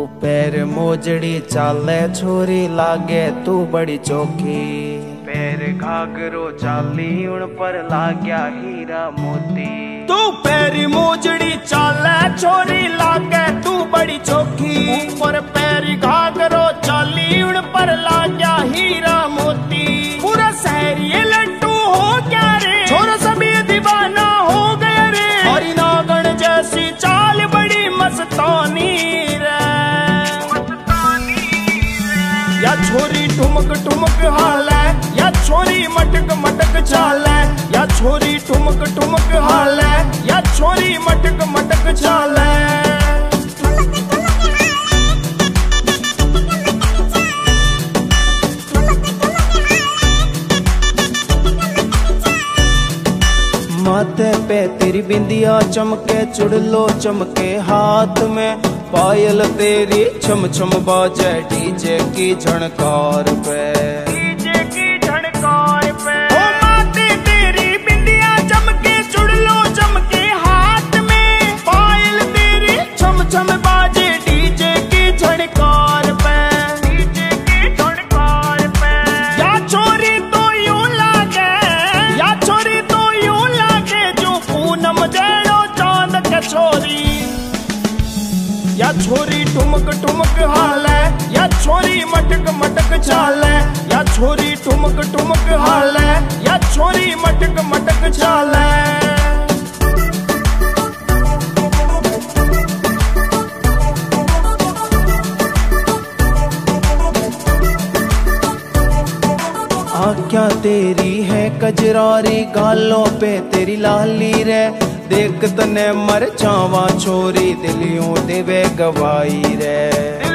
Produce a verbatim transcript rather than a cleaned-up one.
पैर मोजड़ी चाले छोरी लागे तू बड़ी चौकी। पैर घाघरो चाली उन पर लाग्या हीरा मोती। तू पैर मोजड़ी चाले छोरी लागे तू बड़ी चौकी। ऊपर पैर घाघरो चाली उन पर लाग्या हीरा मोती। पूरा शहर ये लट्टू हो क्या रे, छोरा सभी दीवाना हो गया रे। हरी नागण जैसी चाल बड़ी मस्तानी रे। या छोरी ठुमक ठुमक हाल है, या छोरी मटक मटक चाल है। या छोरी ठुमक ठुमक हाल है, या छोरी मटक मटक चाल है। माथे पे तेरी बिंदिया चमके, चुड़लो चमके हाथ में। पायल तेरी छम छम बाजे डीजे की झनकार पे। डीजे की झनकार पे ओ माथे तेरी बिंदिया चमके, चुड़लो चमके हाथ में। पायल तेरी छम छम बाजे डीजे की झनकार पे। डीजे की झनकार पे या छोरी तो यूं लागे, या छोरी तो यूं लागे जो पूनम जड़ो चांद के छोरी। या छोरी ठुमक ठुमक हाल है, या छोरी मटक मटक चाल है। या छोरी ठुमक ठुमक हाल है, या छोरी मटक मटक चाल है। आँखें तेरी है कजरारी, गालों पे तेरी लाली रे। देख तने मर जावा छोरी, दिलियों देवे गवाई रे।